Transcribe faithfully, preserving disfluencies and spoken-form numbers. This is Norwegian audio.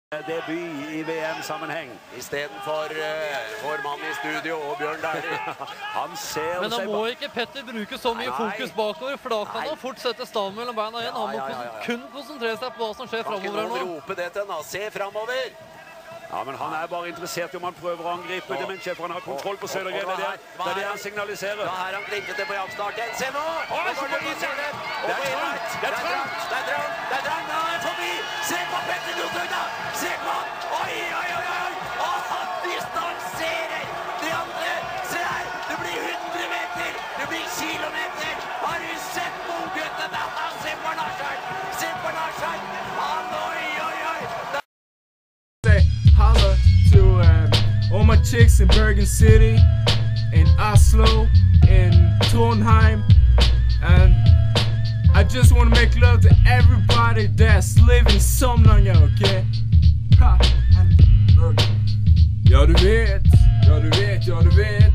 Debut i V M-sammenheng. Istedenfor uh, vår mann i studio og Bjørn Dæhlie. Han ser Men da seg må ikke Petter bruke så mye Nei. fokus bakover, for da kan Nei. han fort sette staven mellom beina igjen. Han må Ja, ja, ja, ja. kun konsentrere seg på hva som skjer Kan ikke fremover her noen nå. rope det til han? Se fremover! Ja, men han er bare interessert i om han prøver å angripe det, men for han har kontroll på Sødergren. Det er det, det er det han signaliserer. Da er han klinkete på jaktstarten. Se nå! Å, Nå så går det må på vi se det. siden. Det er Og på trangt. innert. Det er Det er trangt. Det er trangt. Det er trangt. Han er forbi! Se på Petter Northug, da! Se på han! Oi, oi, oi, oi! Å, han distanserer de andre! Se her! Det blir hundre meter! Det blir kilometer! Har du sett på ungguttene? Se på Larsson! Se på Larsson! Han, oi, oi, oi! Say holla to um, all my chicks in Bergen City, in Oslo, in Trondheim, and I just want to make love to everybody that's living Samnanger, okay? Ha, and Bergen. Ja, du vet, ja, du vet, ja, du vet.